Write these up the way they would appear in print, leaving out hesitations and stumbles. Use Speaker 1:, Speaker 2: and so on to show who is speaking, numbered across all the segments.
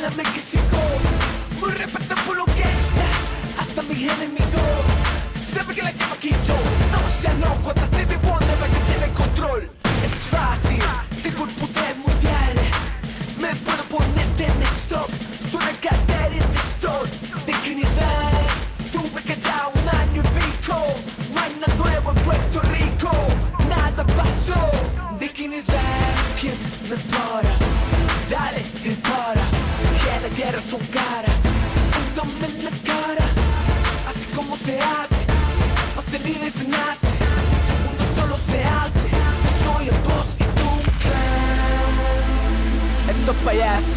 Speaker 1: Bailame que sigo, muy respeto por lo que está. Hasta mis enemigos saben que la llamo aquí yo. No seas loco, hasta Stevie Wonder que tiene el control. Es fácil, tengo el poder mundial. Me puedo ponerte en stop. Suena cartel en the store. De Trinidad, tuve que ya un año y pico. No hay nada nuevo en Puerto Rico. Nada pasó. De Trinidad, ¿quién me para? Dale, dispara. Que la guerra son cara. Póngame en la cara. Así como se hace. Más se vive y se nace. Uno solo se hace. Soy el boss y tú un clown. Estos payasos.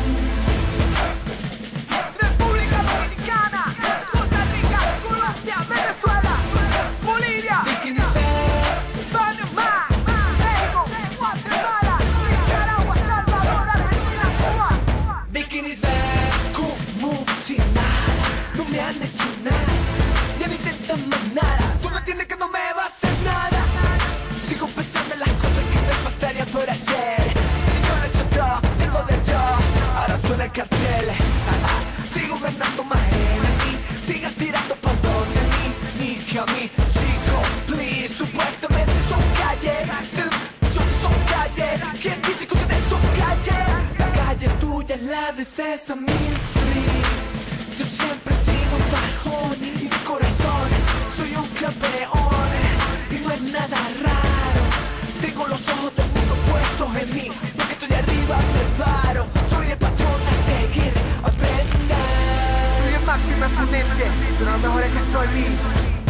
Speaker 2: República Dominicana, Costa Rica, Colombia, Venezuela, Bolivia, Panamá, México, Guatemala, Nicaragua, Salvador, Argentina, Cuba.
Speaker 1: Bikinis como si nada. No me han hecho nada. Ya no intentan más nada. Tú no entiendes que no me va a hacer nada. Sigo pensando en las cosas que me faltaría por hacer. Si yo lo he hecho todo, tengo de todo. Ahora suena el cartel. Sigo ganando más enemy. Sigan tirando pa' donde ni que a mí. Chico, please. Supuestamente son calle. Yo son calle. ¿Quién dice que ustedes son calle? La calle tuya es la de Sesame Street. Yo siempre he sido un fajón y de corazón soy un campeón y no es nada raro. Tengo los ojos del mundo puestos en mí, porque estoy arriba me paro. Soy el patrón a seguir, aprender.
Speaker 2: Soy el máximo exponente, pero lo mejor es que soy libre.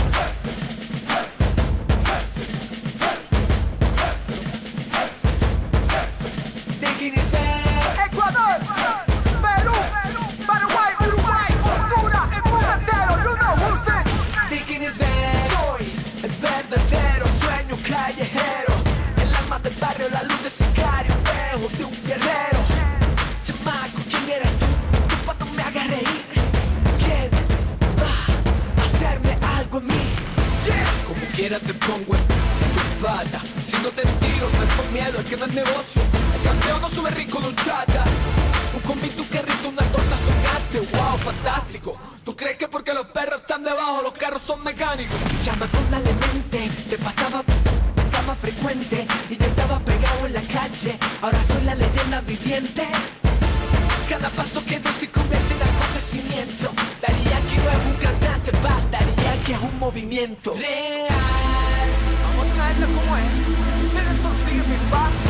Speaker 2: Ecuador, Perú, Paraguay, Uruguay, Honduras, el mundo entero, you know who's this.
Speaker 1: Soy el verdadero sueño callejero. El alma del barrio, la luz de sicario, espejo de un guerrero. Chamaco, ¿quién eres tú? Tú cuando me hagas reír. ¿Quién va a hacerme algo a mí? Como quiera te pongo en tu pata. Si no te tiro, no es por miedo, es que no es negocio. El campeón no sube rico de un chata. Un convito, un carrito, una torta sonante. Wow, fantástico. ¿Tú crees que porque los perros están debajo, los carros son mecánicos? Llama con la mente, te pasaba más frecuente y ya estaba pegado en la calle. Ahora soy la leyenda viviente. Cada paso que doy se convierte en acontecimiento. Daddy Yankee no es un cantante, Daddy Yankee es un movimiento real.
Speaker 2: Vamos a traerlo como es. Ustedes consiguen mi paz.